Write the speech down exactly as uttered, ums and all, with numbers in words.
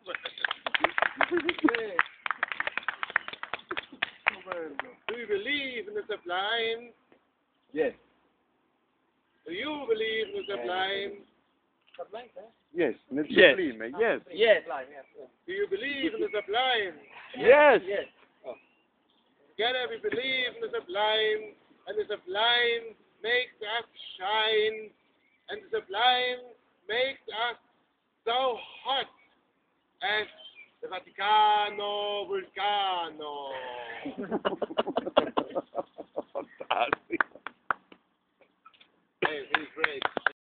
Do you believe in the sublime? Yes. Do you believe in the sublime? Yes. Nel Yes. sublime. Yes. Yes. Do you believe in the sublime? Yes. Together we believe in the sublime, and the sublime makes us shine, and the sublime makes us so hot as the Vaticano Vulcano. Fantastic. Hey, he's great.